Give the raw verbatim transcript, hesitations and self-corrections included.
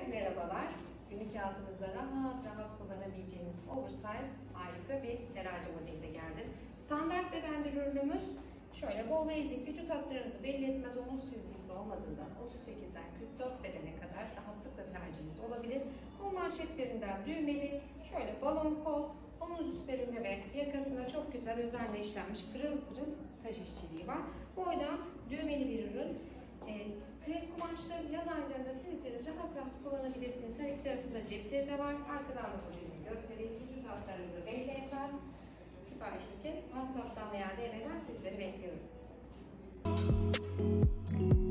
Herkese merhabalar. Günlük hayatınızda rahat rahat kullanabileceğiniz oversize harika bir terazi modeline geldim. Standart bedenli ürünümüz şöyle bol basic, vücut hatlarınızı belli etmez, omuz çizgisi olmadığından otuz sekizden kırk dört bedene kadar rahatlıkla tercihiniz olabilir. Kol manşetlerinden düğmeli, şöyle balon kol, omuz üstlerinde ve yakasında çok güzel özenle işlenmiş pırıl pırıl taş işçiliği var. Boydan düğmeli bir ürün. E, krep kumaşları yaz aylarında triteri rahat rahat kullanabilirsiniz. Her iki tarafında cepleri de var. Arkadan da modelini göstereyim. Vücut hatlarınızı belli etmez. Sipariş için WhatsApp'tan veya D M'den sizleri bekliyorum.